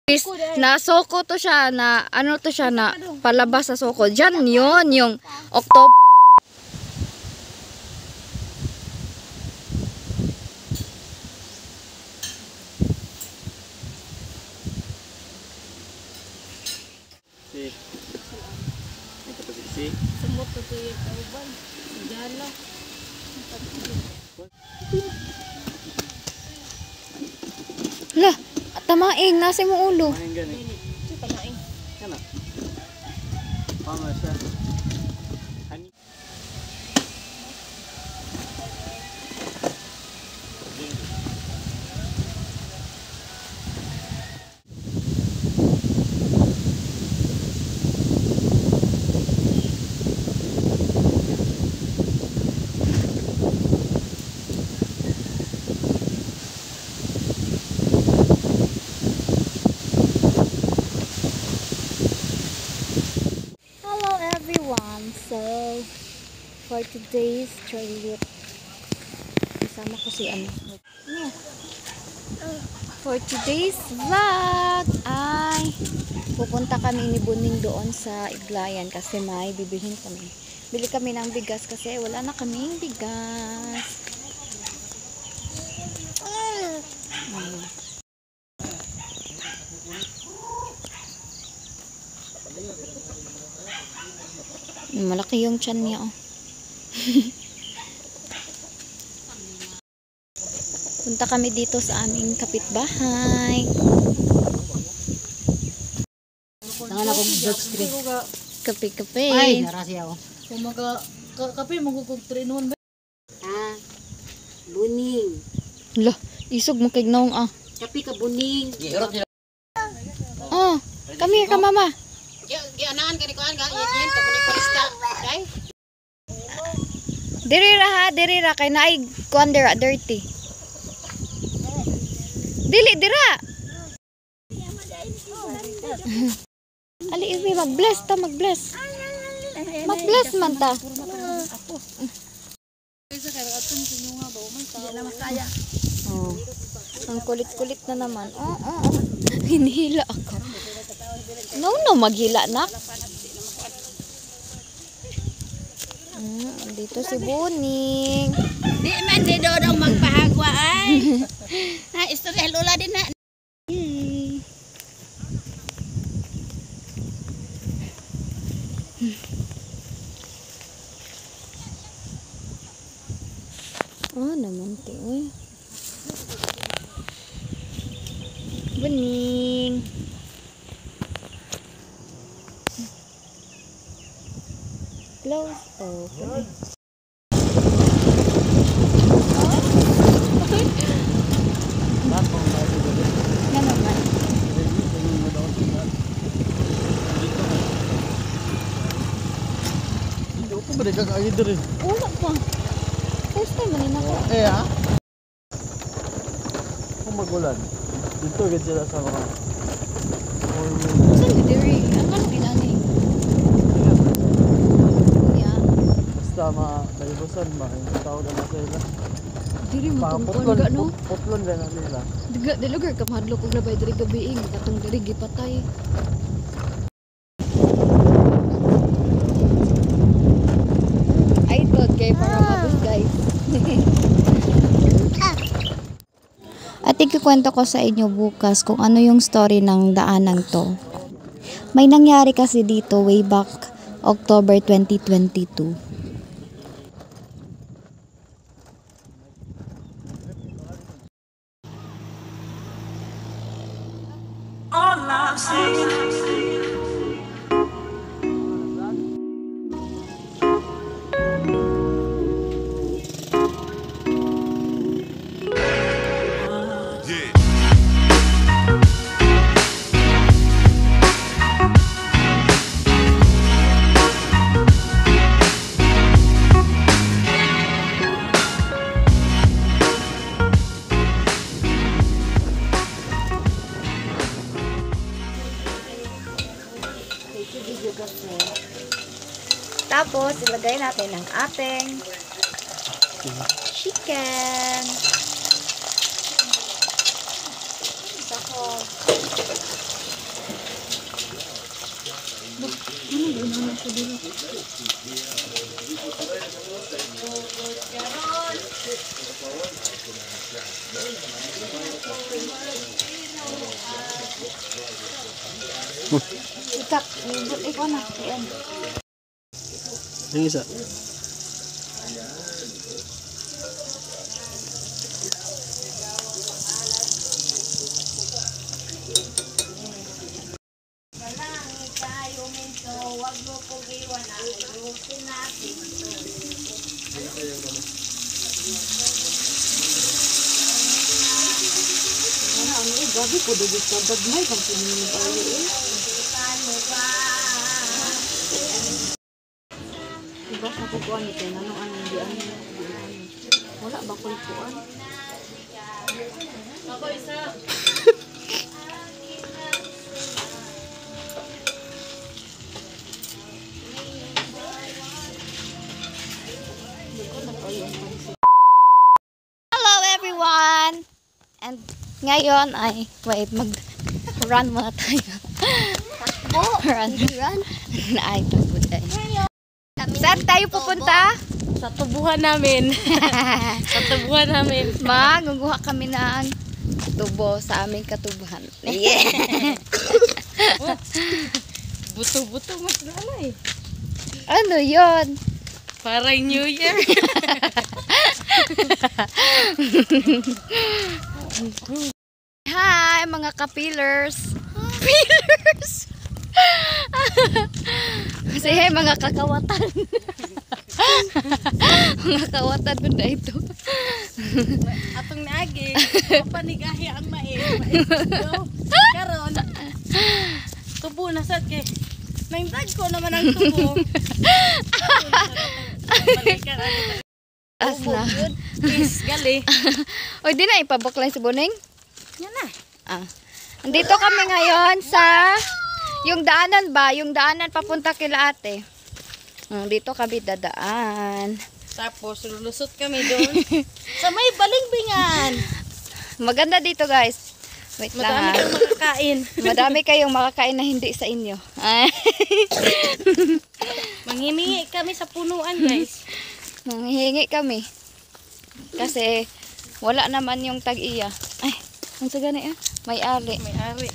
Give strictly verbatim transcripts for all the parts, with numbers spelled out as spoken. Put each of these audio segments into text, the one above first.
Is, na soko to siya, na ano to siya, na palabas sa soko. Diyan yun, yung October. Si. Ito pa si. Semut to tuyo kauban. Jala. Lah, tamaing, nasa mo ulo. Main gani. Ito tamaing. Kana. Pama siya. Ani. So, for today's trip, kasama ko si ano. For today's vlog ay pupunta kami ni Buning doon sa Iglayan kasi may bibilhin kami. Bili kami ng bigas kasi wala na kaming bigas. Hmm. Malaki yung tiyan niya, oh. Punta kami dito sa aming kapitbahay. Tangan ako George Street. Kape-kape. Ay, narasi ako. Kung maga kape magugog trinon ba? Ah. Buning. Lah, isog mo kay naong ah. Kape ka buning. Oh, come here ka mama. Gianaan ka ni kuan ga yen ka ni kurista. Dai. Diri ra ha, diri ra kay naay kuan dira dirty. Dili dira. Ali iwi mag-bless ta, mag-bless. Mag-bless man ta. Oh. Ang kulit-kulit na naman. Oh, oh, oh. Hinihila ako. No, no, maghila na. Mm, dito si Buning. Di man di do daw magpahagwa ay. Ha, istorya lola din na. Yay. Oh, naman ti, uy. Buning. Close. Okay. Na naman. Hindi ko ba nagkakain din? Wala pa. First time man ako. Eh ha? Kung magulan. Dito agad sila sa mga Saan diri? Ang ano pinani? Yeah. basta ma-kaibusan ba? Yung tawag na sa ila. Diri mo kung Putlon, kuan ga no? putlon na na nila. Diga, di lugar ka mahadlok og labay diri gabiing katong diri gipatay. I thought kay para mabus guys. At ikikwento ko sa inyo bukas kung ano yung story ng daanang to. May nangyari kasi dito way back October twenty twenty-two. All I'm saying Tapos, ilagay natin ang ating chicken. Sako. Ikap, ikaw na. Ayan. Yung isa. Gabi ko dito sa bagmay kang pinili tayo eh. Diba sa kukuan ito, ano ano hindi ano, hindi ano. Wala ba kulpuan? Ako isa. Hello everyone! And ngayon ay, wait, mag-run muna tayo. Run. Run? Ay, takbo tayo. Saan tayo pupunta? Sa tubuhan namin. Sa tubuhan namin. Maguguha kami ng tubo sa aming katubuhan. Yeah! Buto-buto mas lalay. Ano yon? Parang New Year. Hi mga ka-pillars. Pillars! Kasi hey, mga kakawatan. Mga kawatan mo na ito. Atong naagi, panigahi ang mais. Mais ko. Karon, tubo na sad kay. Nangdag ko naman ang tubo. Balikan ang As na. Kiss, gali. O, di na ipabuklan si Boning. Yan na. Ah. Andito kami ngayon sa yung daanan ba? Yung daanan papunta kila ate. Hmm, dito kami dadaan. Tapos, lulusot kami doon. Sa may balingbingan. Maganda dito guys. Wait Madami lang kang ah. makakain. Madami kayong makakain na hindi sa inyo. Ay. Manghimingi kami sa punuan, guys. Manghihingi kami. Kasi wala naman yung tag-iya. Ay, ang sagana ah. May ari. May ari.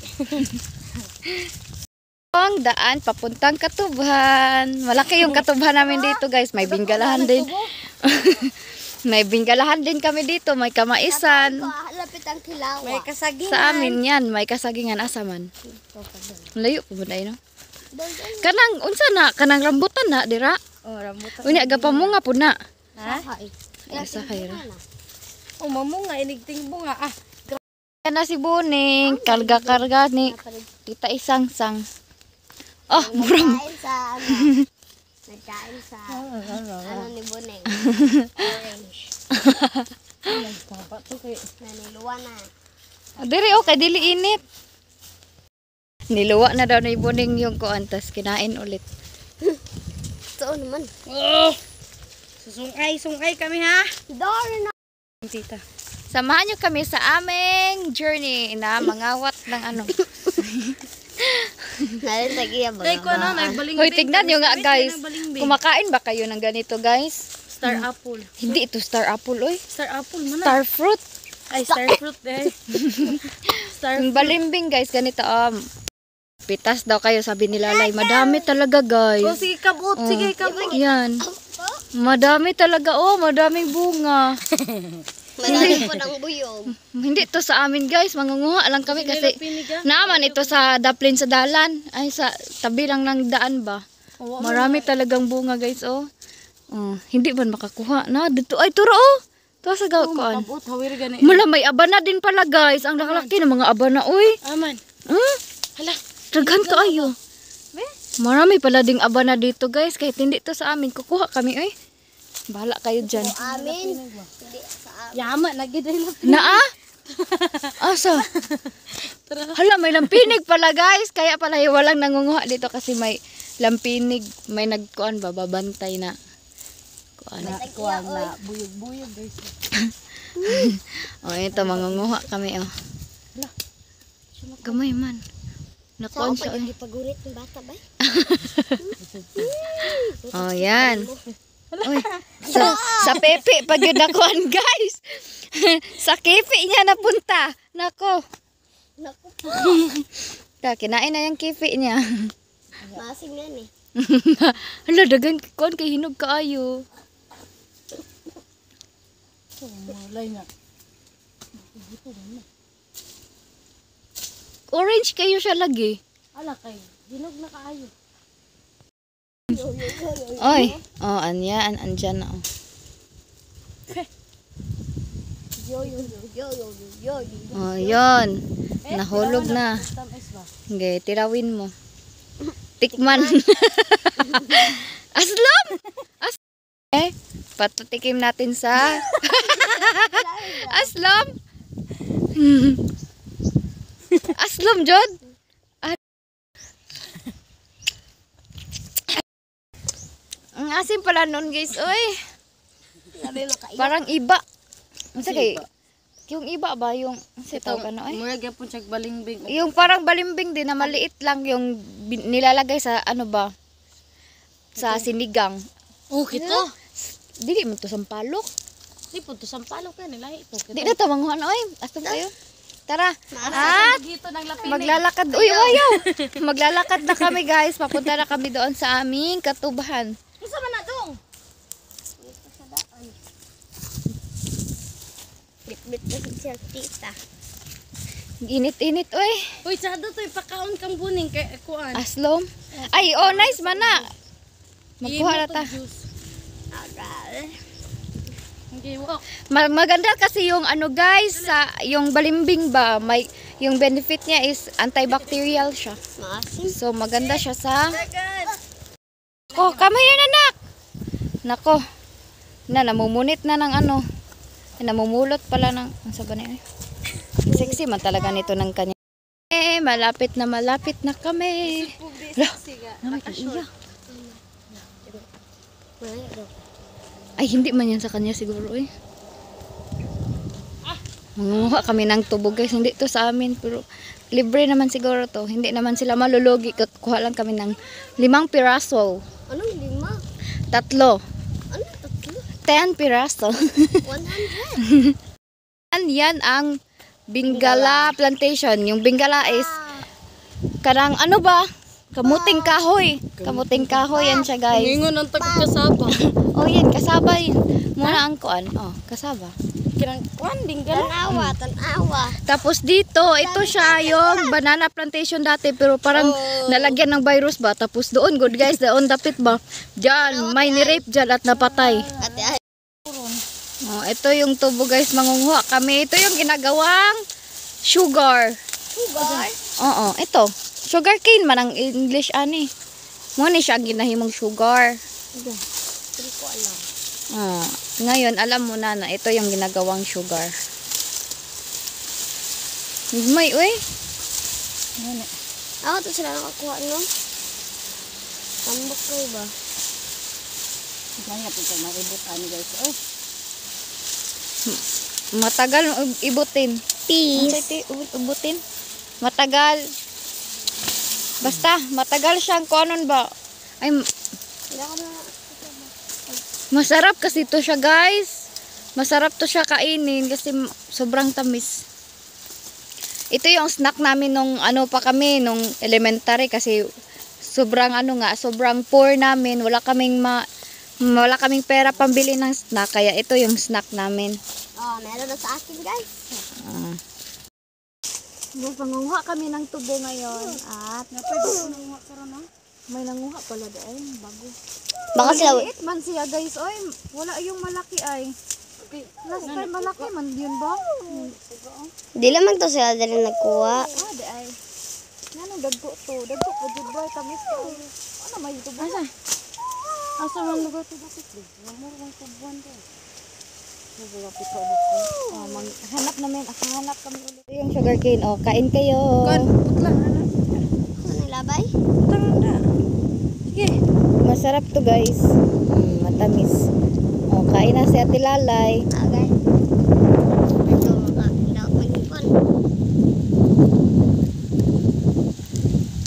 Ang daan papuntang Katubhan. Malaki yung Katubhan namin dito guys. May binggalahan din. May binggalahan din kami dito. May kamaisan. Lapit ang kilawa. May kasagingan. Sa amin yan. May kasagingan asaman. Layo po ba no? Kanang, unsa na? Kanang rambutan na, dira? Oh, rambutan. Unya, agapa mo nga po na. Ha? Ay, sa kaira. Oh, mamunga, inigting bunga. Ah, Yan na si Boning. Karga-karga ni Tita Isang-sang. Oh, murang. Nagkain sa ano. Nagkain sa ano ni Boning. Orange. Naniluwa na. Diri, okay, dili init. Niluwa na daw ni Boning yung kuan, tas kinain ulit. Ito naman. oh. Susungay, sungay kami ha. Dari na. Tita. Samahan nyo kami sa aming journey na mangawat ng ano. Nalintag iya ba? Day ko na, may balingbing. Hoy, tignan nyo nga guys. Balingbing. Kumakain ba kayo ng ganito guys? Star apple. Hindi ito star apple, oy. Star apple mo na. Star fruit. Ay, star fruit eh. Star Yung balimbing guys, ganito um. Pitas daw kayo, sabi ni Lalay. Madami talaga guys. Oh, sige, kabot. Oh, Sige, kabot. Yan. Madami talaga, oh. Madaming bunga. Madami po ng buyog. Hindi to sa amin guys. Mangunguha lang kami kasi Piniga. naman ito sa daplin sa dalan. Ay, sa tabi lang ng daan ba. Oh, Marami talagang bunga guys, oh. Oh, hindi man makakuha na. Dito, ay, turo, oh. Ito sa oh, gawaan. makabot. Hawir gani. Mala, may abana din pala guys. Ang lakalaki ng mga abana, uy. Aman. Hmm? Hala. Daghan kaayo. Be? Marami pala ding abana dito guys. Kahit hindi to sa amin. Kukuha kami, uy. Bahala kayo dyan. Amin. Hindi sa amin. Yaman, nagidala. Naa? Asa? Hala, may lampinig pala guys. Kaya pala walang nangunguha dito kasi may lampinig. May nagkuan ba? Babantay na. Kuan. Kuha na. Buyog-buyog guys. Oh, ito mangunguha kami, oh. Gamay man. Nakon siya. Pag ipagurit ng bata ba? Oh, yan. Uy, sa, sa pepe, pag yun nakuhan, guys. Sa kepe niya napunta. Nako. Naku po. Ta, kinain na yung kepe niya. Masing yan eh. Hala, dagan kuhan kay hinog kaayo. Malay nga. Orange kayo siya lagi. Ala kay, hinog na kaayo. Oy, oh, anya, an andyan na. Oh. Yo yo yo yo yo yo yo. Oh, yon. Eh, Nahulog na. Tamis ba? Okay, tirawin mo. Tikman. Aslom! As eh, patutikim natin sa Aslom. Aslom, Jod. Ang asim pala nun, guys. Oy, Sabi makain. parang iba. Unsa kay yung iba ba yung sitaw ka no ay? Mga gyapon siya balingbing. Yung parang balimbing din na maliit lang yung bin- nilalagay sa ano ba? Sa sinigang. Oh, kita. Dili mo to sampalok. Di po to sampalok yan nila ito. Di na tamanguhan oy. Asam kayo. Tara. Ah, At dito ng lapin. maglalakad. Uy, ayaw. Maglalakad na kami, guys. Papunta na kami doon sa aming katubahan. Isa man na dong. Bit-bit na siya tita. Init-init oy. Uy, tsado to ipakaon kang buning kay kuan. Aslom. Ay, oh nice man na. Magkuha na ta. Aral. Okay, walk. Ma- maganda kasi yung ano guys, sa yung balimbing ba, may yung benefit niya is antibacterial siya. Masim. So maganda siya sa Ko, kami yun anak. Nako. Na namumunit na ng ano. Eh, namumulot pala ng ang sa ba niya? Sexy man talaga nito ng kanya. Eh, malapit na malapit na kami. Lah, namay iya. Ay, hindi man yan sa kanya siguro eh. Manguha kami ng tubo guys. Hindi to sa amin. Pero libre naman siguro to. Hindi naman sila malulugi. Kuha lang kami ng limang piraso. Anong lima? Tatlo. Ano tatlo? Ten piraso. one hundred. Yan, yan ang Bingala plantation. Yung Bingala is karang ano ba? Kamuting kahoy. Kamuting kahoy yan siya guys. Ingon ang tagod kasaba. Oh yan, kasaba yun. Muna ang kuan. Oh, kasaba. Kirang kuan dinggala. Tanawa, tanawa. Tapos dito, ito siya yung banana plantation dati pero parang nalagyan ng virus ba. Tapos doon, good guys, doon dapit ba. Diyan, may ni-rape dyan at napatay. Ate ay. Oh, ito yung tubo guys, mangunguha kami. Ito yung ginagawang sugar. Sugar. Oo, ito. Sugar cane man ang English ani. Muna siya ang ginahimong sugar. Hindi ko alam. Oh, ngayon alam mo na na ito yung ginagawang sugar. May uy. Ako to sila nakakuha no? Tambok kayo ba? Kaya po kayo maibot ani guys. Oh. Matagal ibutin. Peace. Ang siti ubutin. Matagal. Basta matagal siyang kuanon ba. Ay Wala ka na. masarap kasi to siya guys. Masarap to siya kainin kasi m- sobrang tamis. Ito yung snack namin nung ano pa kami nung elementary kasi sobrang ano nga, sobrang poor namin. Wala kaming ma wala kaming pera pambili ng snack kaya ito yung snack namin. Oh, meron na sa akin guys. Uh. Pangunguha kami ng tubo ngayon at may nanguha pala doon bago. Baka sila, Maliit man siya guys. Oy, wala yung malaki ay. Last time malaki man yun ba? di lamang to sila dali nagkuha. Ah, di ay. Nanong dagko to? Dagko po di ba? Tamis ko. Ano may tubo? Asa? Asa man lugar to bakit? Wala mang tubuan to. Oh, mang hanap namin, hanap kami ulit. Ito yung sugarcane. Oh, kain kayo. Kuan, putla. Ano nilabay? Sige. Masarap to guys. Mm, matamis. Oh, kain na si Ate Lalay. Okay. Ito, maka, hindi ako mag-ipon.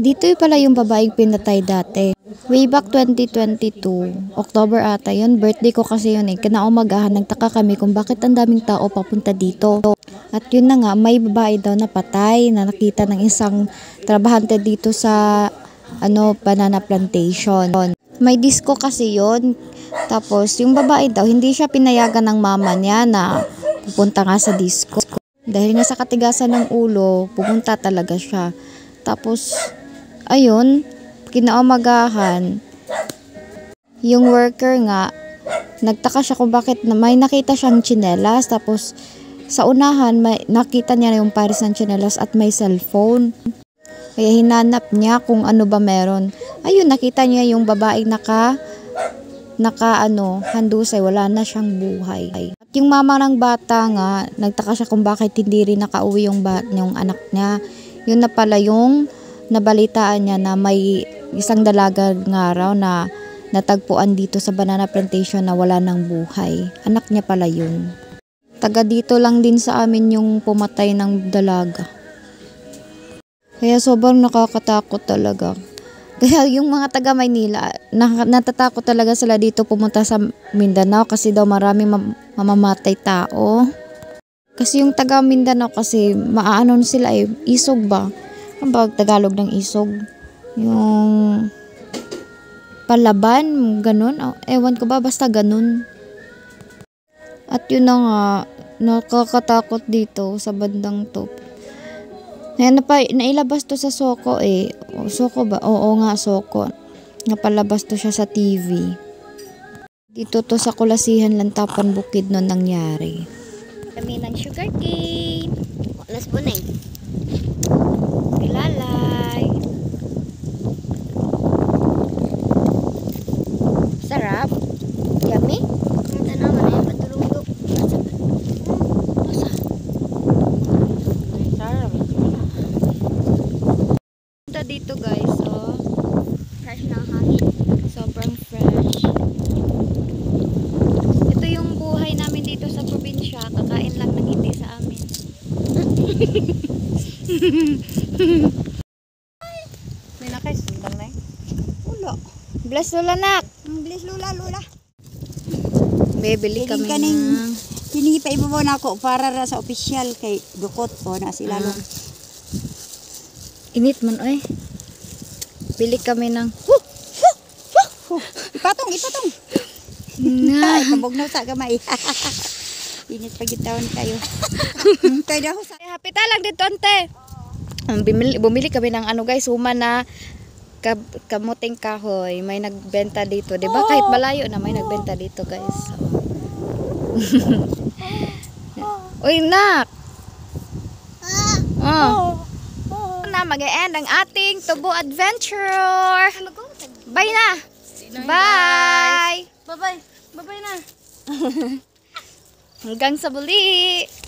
Dito pala yung babaeng pinatay dati. Way back twenty twenty-two, October ata yun, birthday ko kasi yun eh. Kinaumagahan, nagtaka kami kung bakit ang daming tao papunta dito. At yun na nga, may babae daw na patay na nakita ng isang trabahante dito sa ano banana plantation. May disco kasi yun. Tapos yung babae daw, hindi siya pinayagan ng mama niya na pupunta nga sa disco. Dahil nga sa katigasan ng ulo, pupunta talaga siya. Tapos, ayun, kinaumagahan, yung worker nga, nagtaka siya kung bakit na may nakita siyang tsinelas. Tapos, sa unahan, may, nakita niya yung pares ng tsinelas at may cellphone. Kaya hinanap niya kung ano ba meron. Ayun, nakita niya yung babaeng naka, naka ano, handusay, wala na siyang buhay. At yung mama ng bata nga, nagtaka siya kung bakit hindi rin nakauwi yung, bat, yung anak niya. Yun na pala yung nabalitaan niya na may isang dalaga nga raw na natagpuan dito sa banana plantation na wala ng buhay. Anak niya pala yun. Taga dito lang din sa amin yung pumatay ng dalaga. Kaya sobrang nakakatakot talaga. Kaya yung mga taga Maynila, na, natatakot talaga sila dito pumunta sa Mindanao kasi daw maraming mam- mamamatay tao. Kasi yung taga Mindanao kasi maaano sila eh, isog ba? Ang bag Tagalog ng isog? Yung palaban, ganun. Oh, ewan ko ba, basta ganun. At yun na nga, nakakatakot dito sa bandang to. Ayan, napa, nailabas to sa Soko eh. O, Soko ba? Oo nga, Soko. Napalabas to siya sa T V. Dito to sa Kulasihan, Lantapan, Bukid noon nangyari. Kami ng sugar cane. Nas buneng. Ilalay. Sarap. Yummy. Ito naman ay patulog. Masa? Punta dito guys, oh. Fresh na hangin. Sobrang fresh. Ito yung buhay namin dito sa probinsya. Kakain lang ng hindi sa amin. May nakaisundang na eh. Ulo. Bless Lola nak. Bilis lula lula. Bebili kami kaning ng... Hindi pa ibabaw na ako para ra sa opisyal kay dukot po na sila Ah. long. Init man oy. Bili kami ng... Ipatong, ipatong. Na. Ay, kabog sa gamay. Init pa gitawan kayo. Tayo daw sa Hapita lang dito ante. Bumili, bumili kami ng ano guys, huma na kab, kamuting kahoy. May nagbenta dito, 'di ba? Kahit malayo na may nagbenta dito, guys. Uy, nak. Oh. Na mag-e-end ang ating Tubo Adventure. Bye na. Bye. Bye-bye. Bye-bye na. Hanggang sa muli.